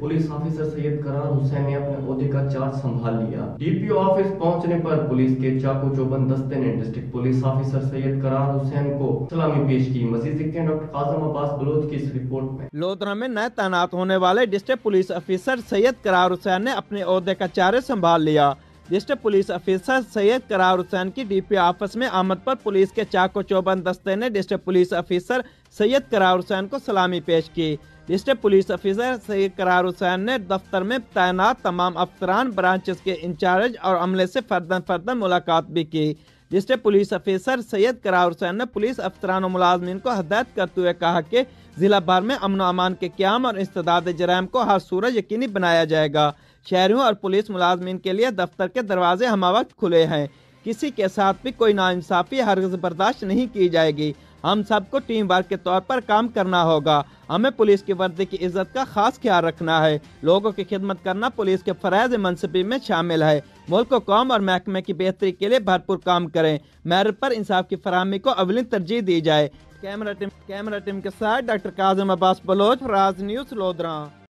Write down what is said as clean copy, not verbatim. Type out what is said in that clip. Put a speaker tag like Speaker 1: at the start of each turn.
Speaker 1: Police officer Syed करार हुसैन ने अपने ओहदे का चार्ज संभाल लिया। डीपीओ ऑफिस पहुंचने पर पुलिस के चाकू चौबंद दस्ते ने डिस्ट्रिक्ट पुलिस ऑफिसर सैयद करार हुसैन को सलामी पेश की। मजीद देखते हैं डॉक्टर काजम अब्बास बलोच की इस रिपोर्ट में।
Speaker 2: लोधरा में नए तैनात होने वाले डिस्ट्रिक्ट पुलिस ऑफिसर सैयद करार हुसैन ने अपने ओहदे का चार्ज संभाल लिया। डिस्ट्रिक्ट पुलिस ऑफिसर सैयद करार हुसैन की डीपीओ ऑफिस में आमद पर पुलिस के चाको चौबंद दस्ते ने डिस्ट्रिक्ट पुलिस ऑफिसर सैयद करार हुसैन को सलामी पेश की। डिस्ट्रिक्ट पुलिस ऑफिसर सैयद करार हुसैन ने दफ्तर में तैनात तमाम अफसरान, ब्रांचेस के इंचार्ज और अमले से फर्दन मुलाकात भी की। डिस्ट्रिक्ट पुलिस ऑफिसर सैयद करार हुसैन ने पुलिस अफसरान और मुलाजमीन को हदायत करते हुए कहा कि जिला भर में अमन व अमान के क़याम और इंसदाद जराइम को हर सूरत यकीनी बनाया जाएगा। शहरियों और पुलिस मुलाजमीन के लिए दफ्तर के दरवाजे हमावक्त खुले हैं। किसी के साथ भी कोई नाइंसाफी हरगिज़ बर्दाश्त नहीं की जाएगी। हम सबको टीम वर्क के तौर पर काम करना होगा। हमें पुलिस की वर्दी की इज्जत का खास ख्याल रखना है। लोगों की खिदमत करना पुलिस के फराइज़ मनसबी में शामिल है। मुल्क, कौम और महकमे की बेहतरी के लिए भरपूर काम करें। मेरिट पर इंसाफ की फराहमी को अवलिन तरजीह दी जाए। कैमरा टीम के साथ डॉक्टर काजम अब्बास बलोच, राज न्यूज़, लोधरा।